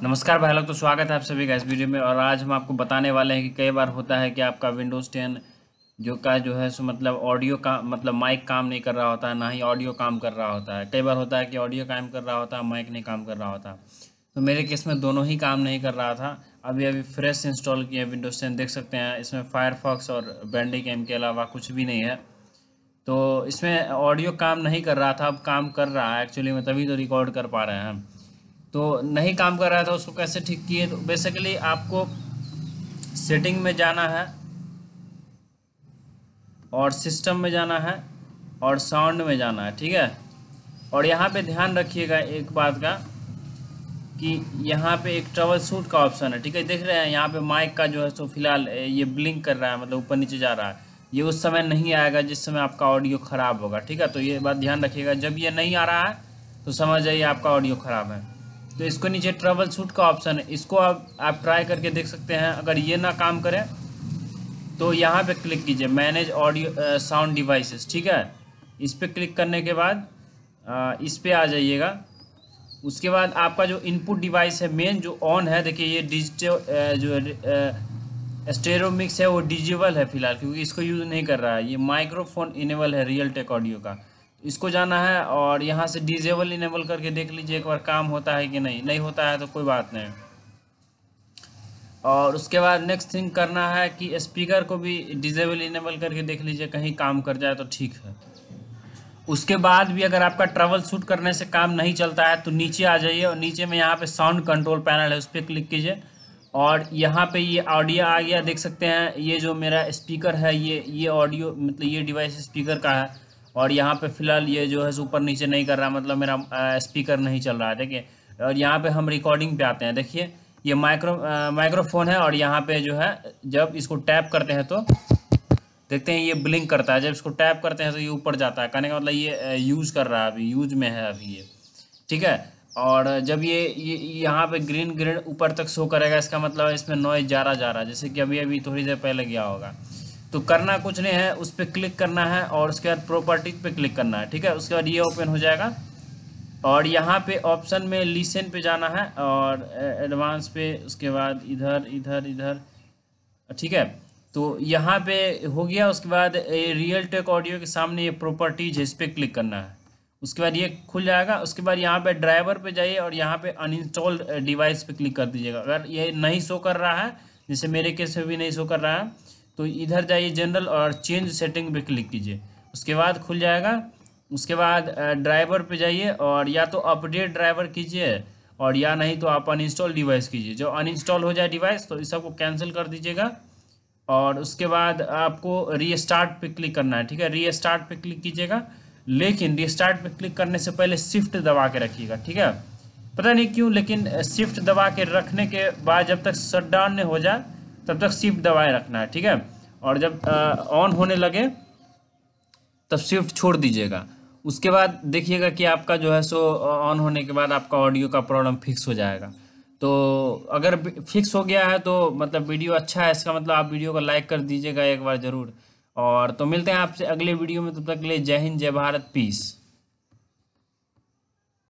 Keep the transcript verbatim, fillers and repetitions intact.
नमस्कार भाई लोग, तो स्वागत है आप सभी का इस वीडियो में। और आज हम आपको बताने वाले हैं कि कई बार होता है कि आपका विंडोज़ टेन जो का जो है सो मतलब ऑडियो का मतलब माइक काम नहीं कर रहा होता है, ना ही ऑडियो काम कर रहा होता है। कई बार होता है कि ऑडियो काम कर रहा होता है, माइक नहीं काम कर रहा होता। तो मेरे केस में दोनों ही काम नहीं कर रहा था। अभी अभी फ्रेश इंस्टॉल किया विंडोज़ टेन, देख सकते हैं इसमें फायरफॉक्स और बैंडिकैम के अलावा कुछ भी नहीं है। तो इसमें ऑडियो काम नहीं कर रहा था, अब काम कर रहा है एक्चुअली में, तभी तो रिकॉर्ड कर पा रहे हैं हम। तो नहीं काम कर रहा था, उसको कैसे ठीक किए? तो बेसिकली आपको सेटिंग में जाना है और सिस्टम में जाना है और साउंड में जाना है, ठीक है। और यहाँ पे ध्यान रखिएगा एक बात का कि यहाँ पे एक ट्रबल शूट का ऑप्शन है, ठीक है। देख रहे हैं यहाँ पे माइक का जो है सो फिलहाल ये ब्लिंक कर रहा है, मतलब ऊपर नीचे जा रहा है। ये उस समय नहीं आएगा जिस समय आपका ऑडियो ख़राब होगा, ठीक है। तो ये बात ध्यान रखिएगा, जब ये नहीं आ रहा है तो समझ जाइए आपका ऑडियो ख़राब है। तो इसको नीचे ट्रबल शूट का ऑप्शन है, इसको आप आप ट्राई करके देख सकते हैं। अगर ये ना काम करे तो यहाँ पे क्लिक कीजिए मैनेज ऑडियो साउंड डिवाइसेस, ठीक है। इस पर क्लिक करने के बाद आ, इस पे आ जाइएगा। उसके बाद आपका जो इनपुट डिवाइस है मेन जो ऑन है, देखिए ये डिजिटल जो स्टेरियो मिक्स है वो डिजिबल है फिलहाल, क्योंकि इसको यूज़ नहीं कर रहा है। ये माइक्रोफोन इनेबल है रियल टेक ऑडियो का, इसको जाना है और यहाँ से डिजेबल इनेबल करके देख लीजिए एक बार काम होता है कि नहीं। नहीं होता है तो कोई बात नहीं। और उसके बाद नेक्स्ट थिंग करना है कि स्पीकर को भी डिजेबल इनेबल करके देख लीजिए, कहीं काम कर जाए तो ठीक है। उसके बाद भी अगर आपका ट्रबल शूट करने से काम नहीं चलता है तो नीचे आ जाइए और नीचे में यहाँ पे साउंड कंट्रोल पैनल है, उस पर क्लिक कीजिए। और यहाँ पे ये ऑडियो आ गया, देख सकते हैं। ये जो मेरा स्पीकर है ये ये ऑडियो मतलब ये डिवाइस स्पीकर का है। और यहाँ पे फिलहाल ये जो है ऊपर नीचे नहीं कर रहा, मतलब मेरा स्पीकर नहीं चल रहा है, देखिए। और यहाँ पे हम रिकॉर्डिंग पे आते हैं, देखिए ये माइक्रो माइक्रोफोन है। और यहाँ पे जो है जब इसको टैप करते हैं तो देखते हैं ये ब्लिंक करता है। जब इसको टैप करते हैं तो ये ऊपर जाता है, कहने का मतलब ये यूज़ कर रहा है, अभी यूज में है अभी ये, ठीक है। और जब ये ये यहाँ पे ग्रीन ग्रीन ऊपर तक शो करेगा, इसका मतलब इसमें नॉइज जा रहा जा रहा है, जैसे कि अभी अभी थोड़ी देर पहले गया होगा। तो करना कुछ नहीं है, उस पर क्लिक करना है और उसके बाद प्रॉपर्टीज पे क्लिक करना है, ठीक है। उसके बाद ये ओपन हो जाएगा और यहाँ पे ऑप्शन में लिसन पे जाना है और एडवांस पे, उसके बाद इधर इधर इधर, ठीक है। तो यहाँ पे हो गया। उसके बाद रियल टेक ऑडियो के सामने ये प्रॉपर्टीज है, इस पर क्लिक करना है। उसके बाद ये खुल जाएगा। उसके बाद यहाँ पे ड्राइवर पे जाइए और यहाँ पे अनइंस्टॉल डिवाइस पे क्लिक कर दीजिएगा। अगर ये नहीं शो कर रहा है, जैसे मेरे केस में भी नहीं शो कर रहा है, तो इधर जाइए जनरल और चेंज सेटिंग पे क्लिक कीजिए। उसके बाद खुल जाएगा। उसके बाद ड्राइवर पे जाइए और या तो अपडेट ड्राइवर कीजिए और या नहीं तो आप अनइंस्टॉल डिवाइस कीजिए। जो अनइंस्टॉल हो जाए डिवाइस तो इस सबको कैंसिल कर दीजिएगा। और उसके बाद आपको रीस्टार्ट पे क्लिक करना है, ठीक है। रीस्टार्ट पे क्लिक कीजिएगा, लेकिन रीस्टार्ट पे क्लिक करने से पहले शिफ्ट दबा के रखिएगा, ठीक है। पता नहीं क्यों, लेकिन शिफ्ट दबा के रखने के बाद जब तक शट डाउन नहीं हो जाए तब तक शिफ्ट दबाए रखना है, ठीक है। और जब ऑन होने लगे तब शिफ्ट छोड़ दीजिएगा। उसके बाद देखिएगा कि आपका जो है सो ऑन होने के बाद आपका ऑडियो का प्रॉब्लम फिक्स हो जाएगा। तो अगर फिक्स हो गया है तो मतलब वीडियो अच्छा है, इसका मतलब आप वीडियो को लाइक कर दीजिएगा एक बार ज़रूर। और तो मिलते हैं आपसे अगले वीडियो में, तब तक के लिए जय हिंद, जय भारत, पीस।